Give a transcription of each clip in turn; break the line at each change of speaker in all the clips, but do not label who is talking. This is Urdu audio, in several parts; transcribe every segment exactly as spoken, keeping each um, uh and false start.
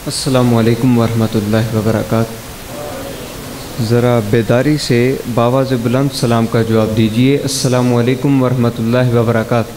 السلام علیکم ورحمۃ اللہ وبرکاتہ۔ ذرا بیداری سے باواز بلند سلام کا جواب دیجیے۔ السلام علیکم ورحمۃ اللہ وبرکاتہ۔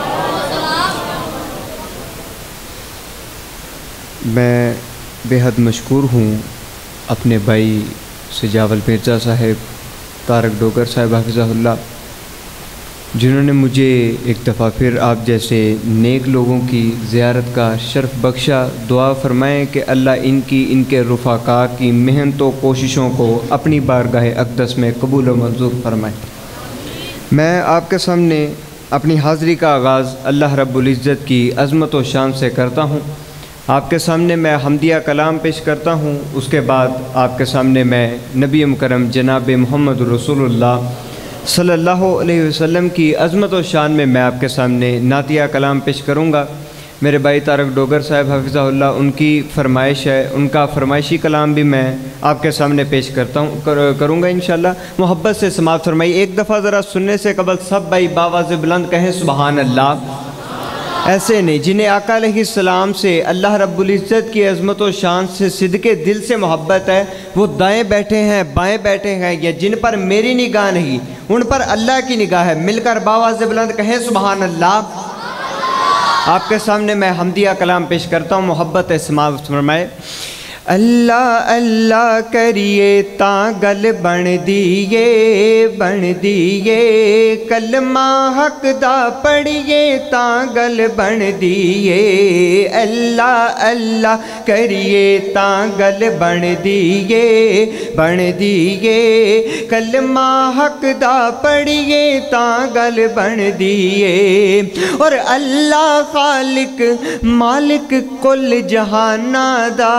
میں بے حد مشکور ہوں اپنے بھائی سجاول مرزا صاحب، طارق ڈوگر صاحب حفظہ اللہ، جنہوں نے مجھے ایک دفعہ پھر آپ جیسے نیک لوگوں کی زیارت کا شرف بخشا۔ دعا فرمائیں کہ اللہ ان کی ان کے رفقا کی محنت و کوششوں کو اپنی بارگاہ اقدس میں قبول و منظور فرمائے۔ میں آپ کے سامنے اپنی حاضری کا آغاز اللہ رب العزت کی عظمت و شان سے کرتا ہوں۔ آپ کے سامنے میں حمدیہ کلام پیش کرتا ہوں، اس کے بعد آپ کے سامنے میں نبی مکرم جناب محمد رسول اللہ صلی اللہ علیہ وسلم کی عظمت و شان میں میں آپ کے سامنے نعتیہ کلام پیش کروں گا۔ میرے بھائی طارق ڈوگر صاحب حفظہ اللہ، ان کی فرمائش ہے، ان کا فرمائشی کلام بھی میں آپ کے سامنے پیش کرتا ہوں کروں گا انشاءاللہ۔ محبت سے سماعت فرمائی۔ ایک دفعہ ذرا سننے سے قبل سب بھائی باواز بلند کہیں سبحان اللہ۔ ایسے نہیں جنہیں آقا علیہ السلام سے اللہ رب العزت کی عظمت و شان سے صدقے دل سے محبت ہے، وہ دائیں بیٹھے ہیں بائیں بیٹھے ہیں یا جن پر میری نگاہ نہیں ان پر اللہ کی نگاہ ہے، مل کر باواز بلند کہیں سبحان اللہ۔ آپ کے سامنے میں حمدیہ کلام پیش کرتا ہوں، محبت سماعت فرمائے۔ اللہ اللہ کریے تاں گل بن دیئے بن دیئے، کلمہ حق دا پڑھیے تاں گل بن دیئے، اللہ اللہ کریے تاں گل بن دیئے بن دیئے، کلمہ حق دا پڑھیے تاں گل بن دیئے، اور اللہ خالق مالک کل جہانہ دا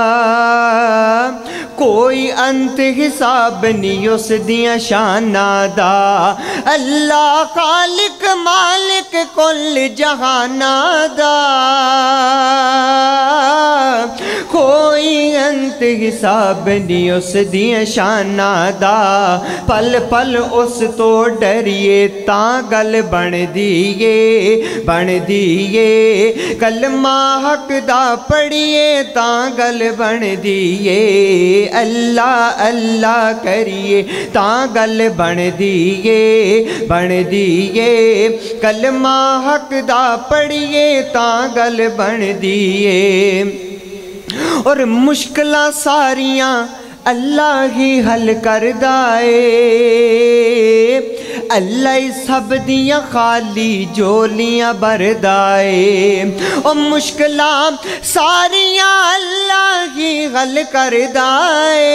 کوئی انت حساب نہیں اس دیاں شانہ دا، اللہ خالق مالک کل جہانہ دا کوئی انت حساب نہیں اس دیاں شانہ دا، پل پل اس تو ڈریے تاں گل بن دیئے بن دیئے، کلمہ حق دا پڑھیے تاں گل بن دیئے، اللہ اللہ کریے تاں گل بن دیئے بن دیئے، کلمہ حق دا پڑھیے تاں گل بن دیئے، اور مشکلہ ساریاں اللہ ہی حل کر دائے، اللہ سب دیاں خالی جولیاں بردائے، اور مشکلہ ساریاں اللہ ہی حل کر دائے،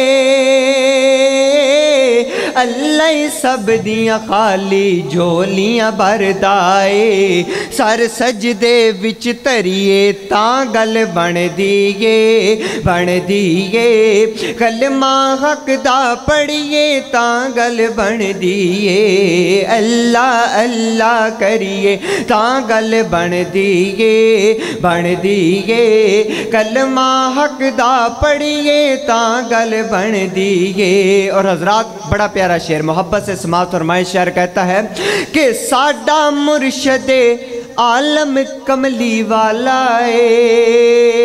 اللہ سب دیاں خالی جولیاں بردائے، سر سجدے وچ تریے تاں گل بن دیئے بن دیئے، کلمہ حق دا پڑھیے تاں گل بن دیئے، اللہ اللہ کریے تاں گل بن دیئے بن دیئے، کلمہ حق دا پڑھیے تاں گل بن دیئے۔ اور حضرات بڑا پیارا شعر محبت سے سماعت فرمائیں۔ شعر کہتا ہے کہ ساڈا مرشد عالم کملی والا ہے،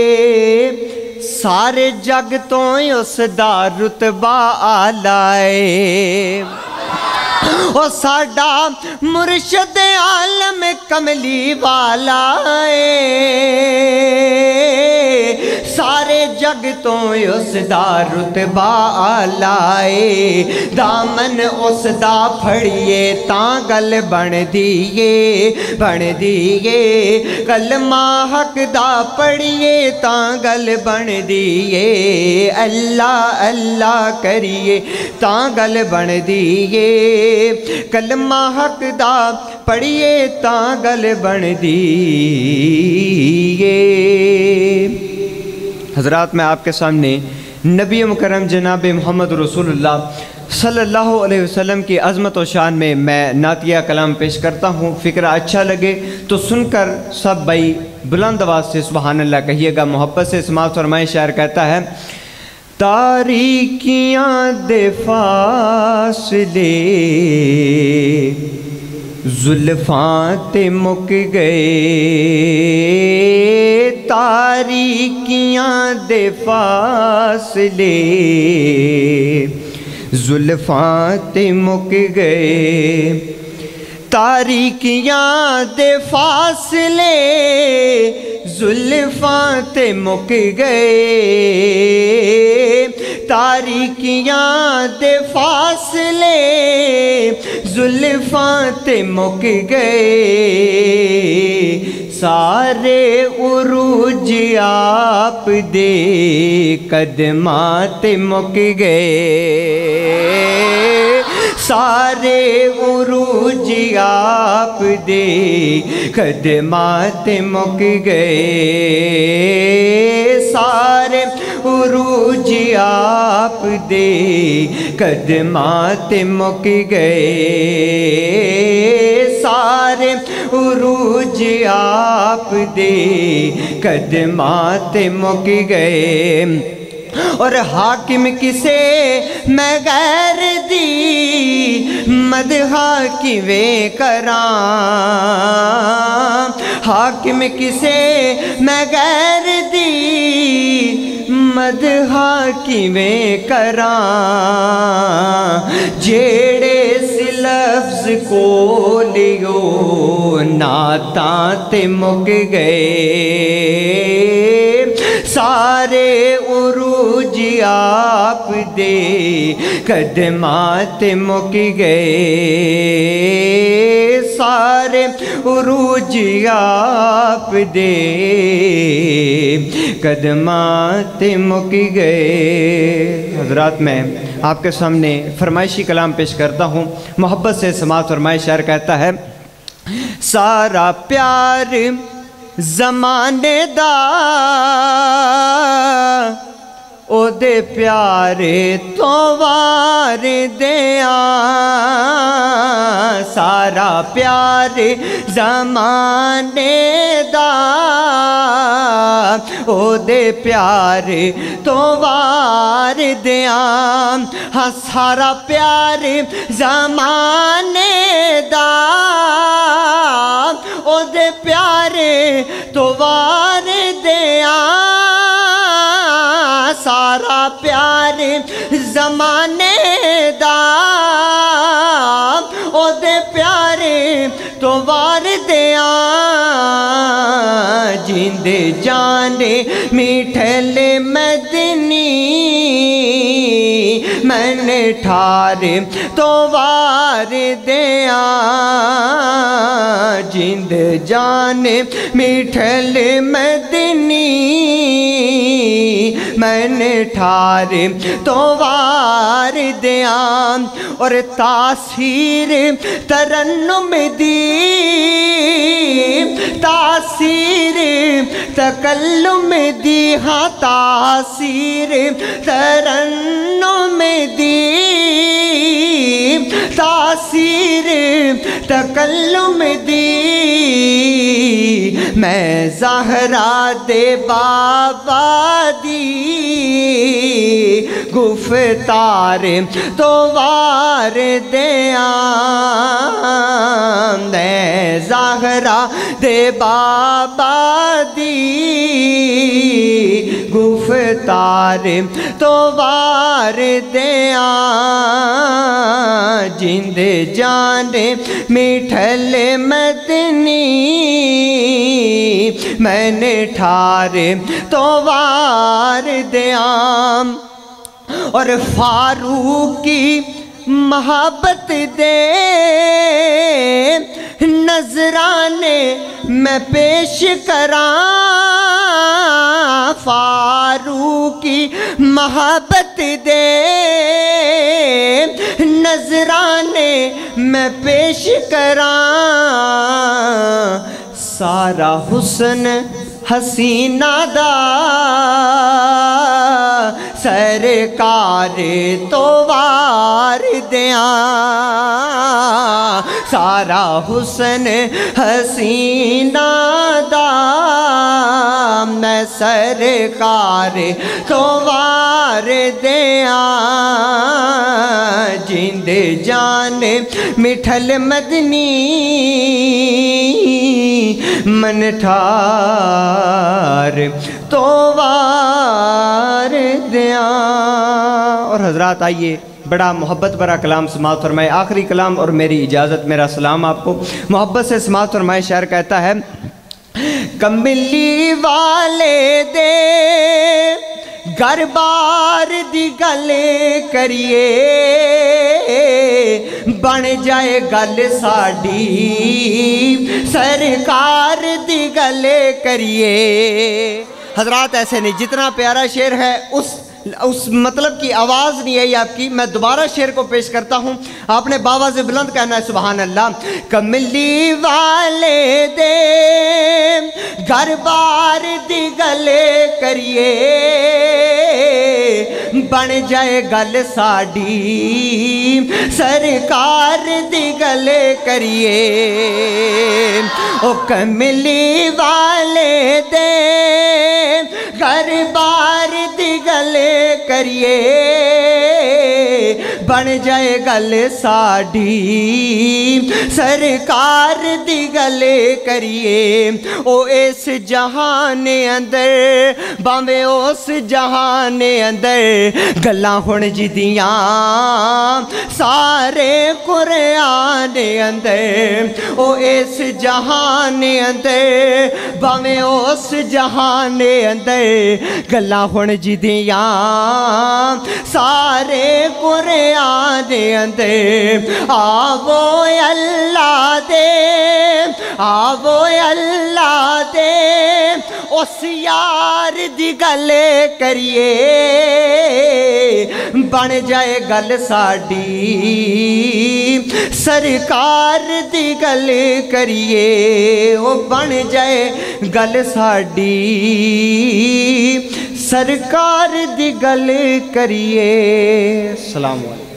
سارے جگ تو اس دا رتبہ آلہ ہے، او ساڈا مرشد عالم کملی والا ہے، سارے جگ تو اس دا رتبہ آلہ ہے، دامن اس دا پھڑیے تاں گل بن دیئے بن دیئے، کلمہ حق دا پڑھیے تاں گل بن دیئے، اللہ اللہ کریے تاں گل بن دیئے، کلمہ حق دا پڑھیے تاں گل بن دیئے۔ حضرات میں آپ کے سامنے نبی مکرم جناب محمد رسول اللہ صلی اللہ علیہ وسلم کی عظمت و شان میں میں نعتیہ کلام پیش کرتا ہوں۔ فکرہ اچھا لگے تو سن کر سب بھائی بلند آواز سے سبحان اللہ کہیے گا، محبت سے سماعت فرمائیں۔ شاعر کہتا ہے تاریکیاں دے فاصلے زلفاں تے مک گئے تاریکیاں دے فاصلے زلفاں تے مک گئے تاریکیاں دے فاصلے زلفاں تے مک گئے تاریکیاں دے فاصلے زلفاں تے مک گئے سارے عروج آپ دے قدماں تے مک گئے سارے عروج آپ دے قدماں تے مک گئے سارے عروج آپ دے قدماں تے مک گئے سارے عروج آپ دے قدماں تے مک گئے اور حاکم کسے میں غیر دی مدحا کیویں کراں حاکم کسے میں غیر دی مدحا کیویں کراں جیڑے سی لفظ کھولیو نعتاں تے مک گئے سارے عروج آپ دے قدماں تے مک گئے سارے عروج آپ دے قدماں تے مک گئے حضرات میں آپ کے سامنے فرمائشی کلام پیش کرتا ہوں محبت سے سماعت فرمائے شاعر کہتا ہے سارا پیار زمانے دا او دے پیارے تو وار دیاں سارا پیار زمانے دا او دے پیارے تو وار دیاں ہاں سارا پیار زمانے دا او دے پیارے تو وار دیاں سارا پیار زمانے دا او دے پیارے تو وار دیاں جیندے جانے میٹھلے مدنی میں نے ٹھارے تو وار دیاں جیند جانے میٹھلے مدنی میں نے ٹھارے تو وار دیاں اور تاثیر ترنم دی تاثیر تکلم دی ہاں تاثیر ترنم دی تاثیر تکلم دی میں زہرا دے بابا دی گفتار تو وار دیاں میں زہرا دے بابا دی گفتار تو وار دیاں جیند جانے میٹھلے مدنی میں نے ٹھارے تو وار دیاں اور فاروق کی محبت دے نظرانے میں پیش کراں فاروق کی محبت دے نظرانے میں پیش کراں سارا حسن حسینہ دا سرکار تو وار دیاں
سارا حسن حسینہ دا میں سرکار تو وار دیاں جند جان مٹھل مدنی من ٹھار تو وار دیاں۔ اور حضرات آئیے بڑا محبت برا کلام سماعت فرمائے، آخری کلام اور میری اجازت، میرا سلام آپ کو محبت سے سماعت فرمائے۔ شاعر کہتا ہے کملی والے دے گر بار دی گل کریے بن جائے گل ساڈی سرکار دی گل کریے۔ حضرات ایسے نہیں، جتنا پیارا شعر ہے اس اس مطلب کی آواز نہیں ہے آپ کی۔ میں دوبارہ شعر کو پیش کرتا ہوں، آپ نے باواز بلند کہنا ہے سبحان اللہ۔ کملی والے دے گھر بار دی گلے کریے بن جائے گل ساڈی سرکار دی گلے کریے۔ او کملی والے دے گھر بار دی گلے کریے بن جائے گل ساڈی سرکار دی گلے کریے۔ او اس جہان اندر باویں اس جہان اندر گلاں ہن جدیاں سارے قرآن اندر۔ او اس جہان اندر باویں اس جہان اندر گلاں ہن جدیاں سارے قرآن اندر۔ آوو اللہ دے آوو اللہ دے اس یار دی گل کریے بن جائے گل ساڈی سرکار دی گل کریے۔ وہ بن جائے گل ساڈی سرکار دی گل کریے۔ السلام علیکم۔